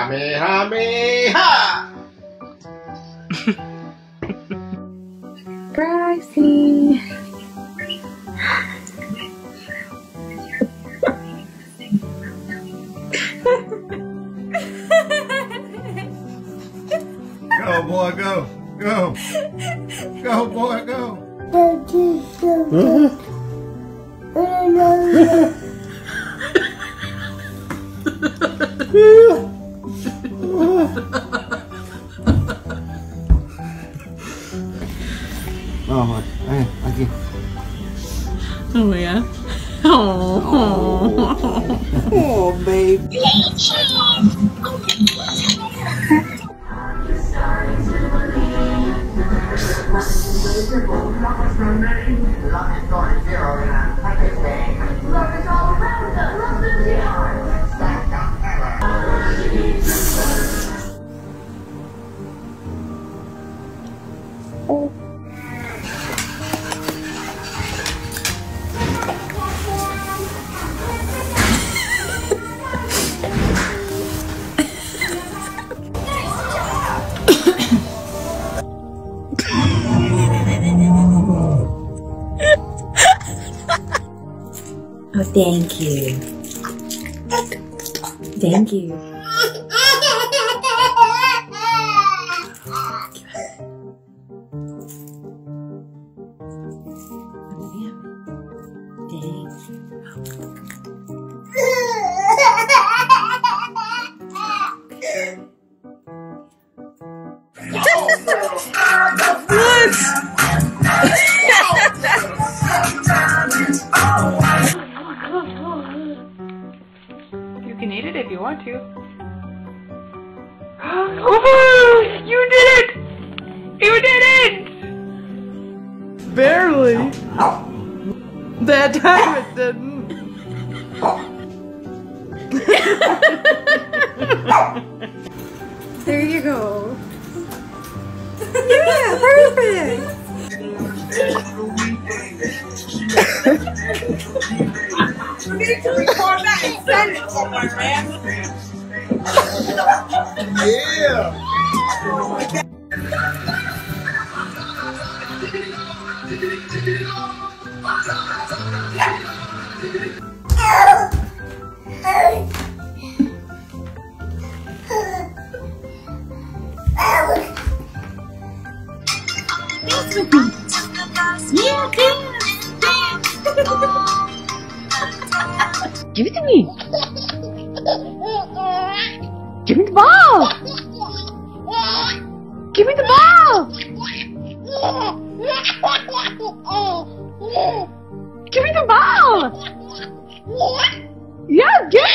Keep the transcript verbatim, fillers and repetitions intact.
Kamehameha! Pricey. Go, boy, go. Go. Go, boy, go. Oh, eh, lagi. Oh yeah. Oh, Oh, baby. Oh, thank you. Thank you. you can eat it if you want to. Oh, you did it! You did it! Barely. That time it didn't. There you go. Yeah, perfect. You need to record that and send it somewhere, man. Yeah! Give it to me. Give me the ball. Give me the ball. Give me the ball. Yeah, give it.